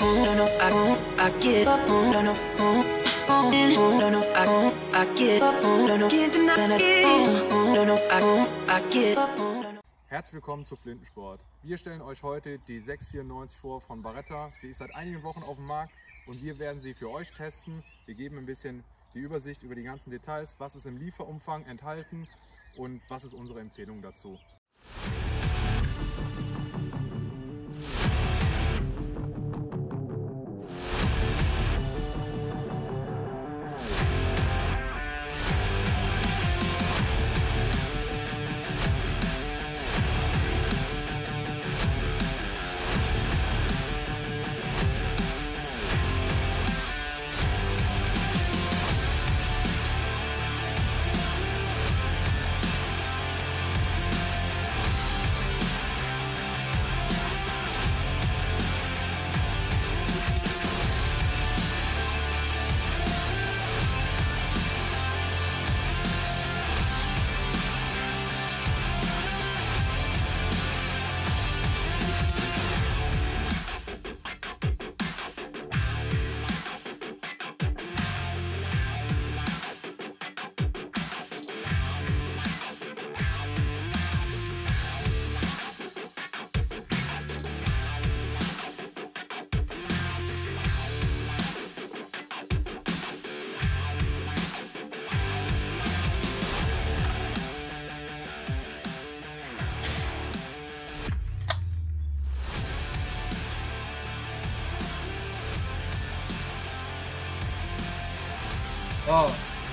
Herzlich willkommen zu Flintensport. Wir stellen euch heute die 694 vor von Baretta. Sie ist seit einigen Wochen auf dem Markt und wir werden sie für euch testen. Wir geben ein bisschen die Übersicht über die ganzen Details, was ist im Lieferumfang enthalten und was ist unsere Empfehlung dazu. Oh.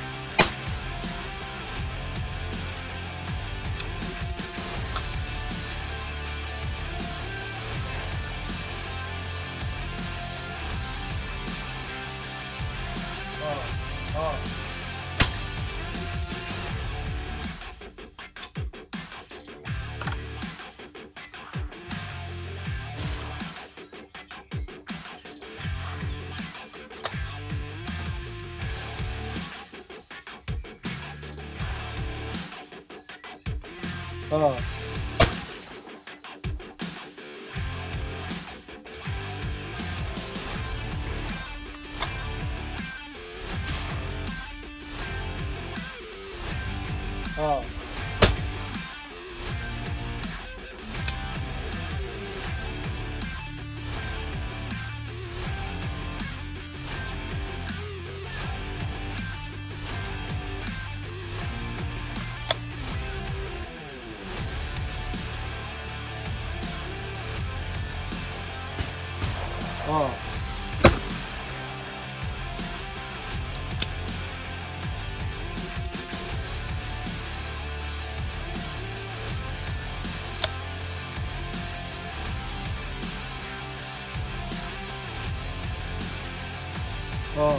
Oh. Oh. Oh.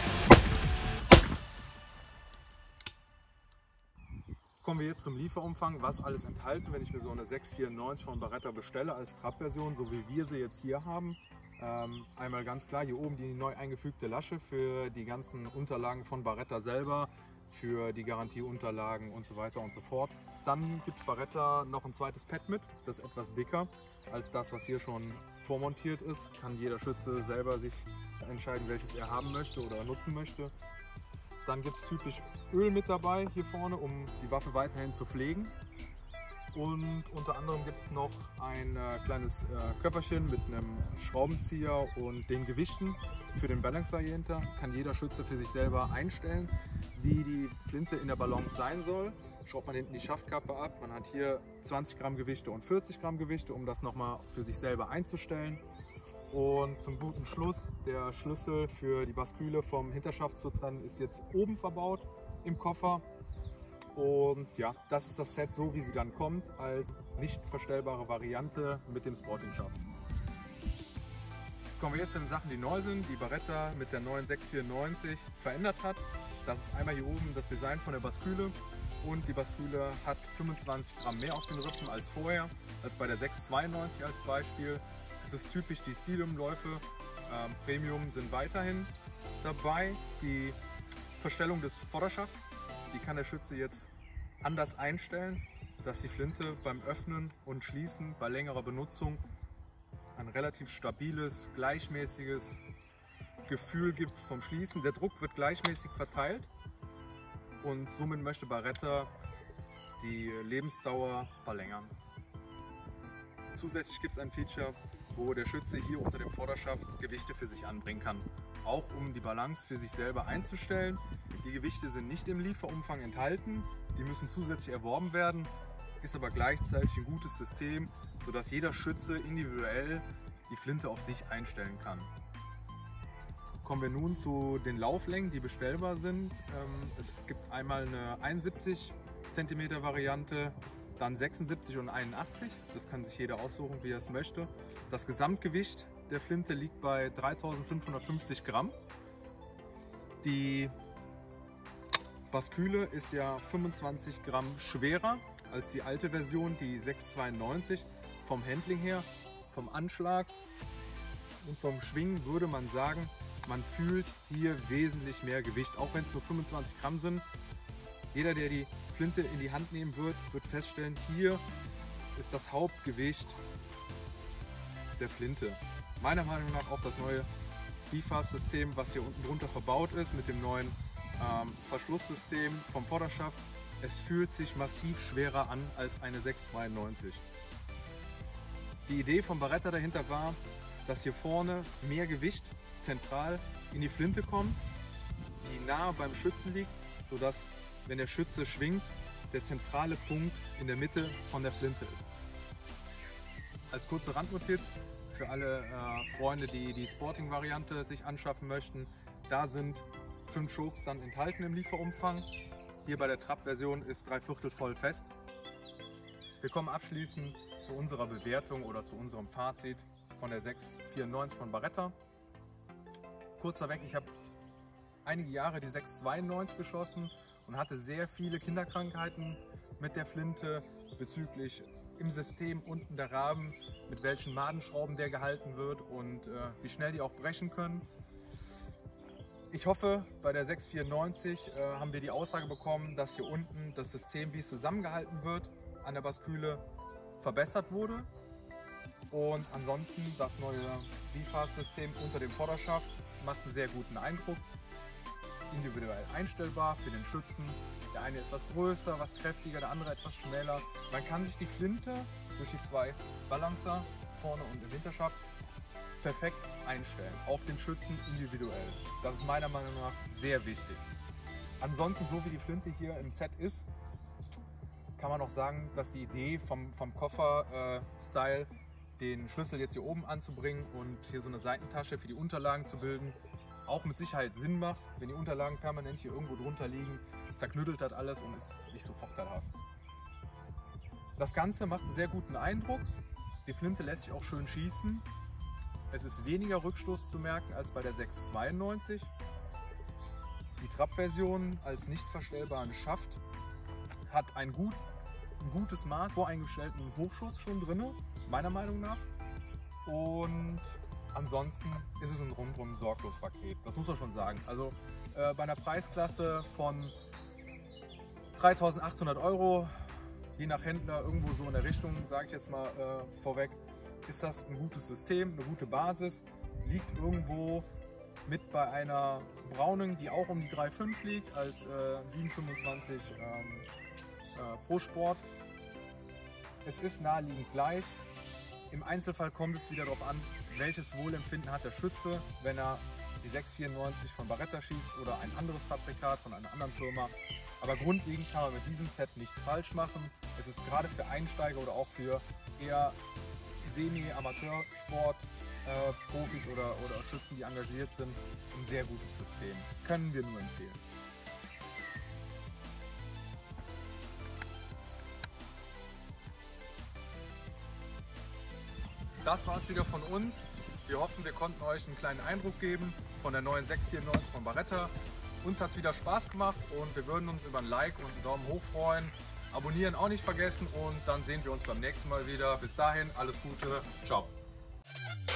Kommen wir jetzt zum Lieferumfang, was alles enthalten, wenn ich mir so eine 694 von Baretta bestelle als Trab-Version, so wie wir sie jetzt hier haben. Einmal ganz klar hier oben die neu eingefügte Lasche für die ganzen Unterlagen von Baretta selber, für die Garantieunterlagen und so weiter und so fort. Dann gibt Baretta noch ein zweites Pad mit, das ist etwas dicker als das, was hier schon vormontiert ist. Kann jeder Schütze selber sich entscheiden, welches er haben möchte oder nutzen möchte. Dann gibt es typisch Öl mit dabei hier vorne, um die Waffe weiterhin zu pflegen. Und unter anderem gibt es noch ein kleines Köfferchen mit einem Schraubenzieher und den Gewichten für den Balancer hier hinter. Kann jeder Schütze für sich selber einstellen, wie die Flinte in der Balance sein soll. Schraubt man hinten die Schaftkappe ab. Man hat hier 20 Gramm Gewichte und 40 Gramm Gewichte, um das nochmal für sich selber einzustellen. Und zum guten Schluss, der Schlüssel für die Basküle vom Hinterschaft zu trennen ist jetzt oben verbaut im Koffer. Und ja, das ist das Set, so wie sie dann kommt, als nicht verstellbare Variante mit dem Sporting-Schaft. Kommen wir jetzt zu den Sachen, die neu sind, die Baretta mit der neuen 694 verändert hat. Das ist einmal hier oben das Design von der Basküle und die Basküle hat 25 Gramm mehr auf den Rippen als vorher, als bei der 692 als Beispiel. Es ist typisch die Stilium-Läufe, Premium sind weiterhin dabei. Die Verstellung des Vorderschafts, die kann der Schütze jetzt anders einstellen, dass die Flinte beim Öffnen und Schließen bei längerer Benutzung ein relativ stabiles, gleichmäßiges Gefühl gibt vom Schließen. Der Druck wird gleichmäßig verteilt und somit möchte Baretta die Lebensdauer verlängern. Zusätzlich gibt es ein Feature, wo der Schütze hier unter dem Vorderschaft Gewichte für sich anbringen kann, auch um die Balance für sich selber einzustellen. Die Gewichte sind nicht im Lieferumfang enthalten, die müssen zusätzlich erworben werden, ist aber gleichzeitig ein gutes System, sodass jeder Schütze individuell die Flinte auf sich einstellen kann. Kommen wir nun zu den Lauflängen, die bestellbar sind. Es gibt einmal eine 71 cm Variante, dann 76 und 81. Das kann sich jeder aussuchen, wie er es möchte. Das Gesamtgewicht der Flinte liegt bei 3550 Gramm. Die Basküle ist ja 25 Gramm schwerer als die alte Version, die 692. Vom Handling her, vom Anschlag und vom Schwingen würde man sagen, man fühlt hier wesentlich mehr Gewicht, auch wenn es nur 25 Gramm sind. Jeder, der die Flinte in die Hand nehmen wird, wird feststellen, hier ist das Hauptgewicht der Flinte. Meiner Meinung nach auch das neue BFAST-System, was hier unten drunter verbaut ist, mit dem neuen Verschlusssystem vom Vorderschaft. Es fühlt sich massiv schwerer an als eine 692. Die Idee von Baretta dahinter war, dass hier vorne mehr Gewicht zentral in die Flinte kommt, die nahe beim Schützen liegt, sodass, wenn der Schütze schwingt, der zentrale Punkt in der Mitte von der Flinte ist. Als kurze Randnotiz für alle Freunde, die die Sporting-Variante sich anschaffen möchten, da sind 5 Chokes dann enthalten im Lieferumfang. Hier bei der Trab-Version ist 3/4 voll fest. Wir kommen abschließend zu unserer Bewertung oder zu unserem Fazit von der 694 von Baretta. Kurz vorweg, ich habe einige Jahre die 692 geschossen und hatte sehr viele Kinderkrankheiten mit der Flinte bezüglich im System unten der Rahmen, mit welchen Madenschrauben der gehalten wird und wie schnell die auch brechen können. Ich hoffe, bei der 694 haben wir die Aussage bekommen, dass hier unten das System, wie es zusammengehalten wird, an der Basküle verbessert wurde. Und ansonsten das neue BFAST-System unter dem Vorderschaft macht einen sehr guten Eindruck. Individuell einstellbar für den Schützen. Der eine ist etwas größer, was kräftiger, der andere etwas schneller. Man kann sich die Flinte durch die 2 Balancer vorne und im Hinterschaft perfekt einstellen, auf den Schützen individuell. Das ist meiner Meinung nach sehr wichtig. Ansonsten, so wie die Flinte hier im Set ist, kann man auch sagen, dass die Idee vom Koffer-Style, den Schlüssel jetzt hier oben anzubringen und hier so eine Seitentasche für die Unterlagen zu bilden, auch mit Sicherheit Sinn macht. Wenn die Unterlagen permanent hier irgendwo drunter liegen, zerknüttelt das alles und ist nicht so vorteilhaft. Das Ganze macht einen sehr guten Eindruck. Die Flinte lässt sich auch schön schießen. Es ist weniger Rückstoß zu merken als bei der 692. Die Trab-Version als nicht verstellbaren Schaft hat ein gutes Maß voreingestellten Hochschuss schon drin, meiner Meinung nach. Und ansonsten ist es ein rundum sorglos Paket, das muss man schon sagen. Also bei einer Preisklasse von 3.800 €, je nach Händler irgendwo so in der Richtung, sage ich jetzt mal vorweg, ist das ein gutes System, eine gute Basis, liegt irgendwo mit bei einer Browning, die auch um die 3,5 liegt, als 725 pro Sport. Es ist naheliegend gleich. Im Einzelfall kommt es wieder darauf an, welches Wohlempfinden hat der Schütze, wenn er die 694 von Baretta schießt oder ein anderes Fabrikat von einer anderen Firma. Aber grundlegend kann man mit diesem Set nichts falsch machen. Es ist gerade für Einsteiger oder auch für eher Semi-Amateursport, Profis oder Schützen, die engagiert sind, ein sehr gutes System. Können wir nur empfehlen. Das war es wieder von uns. Wir hoffen, wir konnten euch einen kleinen Eindruck geben von der neuen 694 von Baretta. Uns hat es wieder Spaß gemacht und wir würden uns über ein Like und einen Daumen hoch freuen. Abonnieren auch nicht vergessen und dann sehen wir uns beim nächsten Mal wieder. Bis dahin, alles Gute, ciao.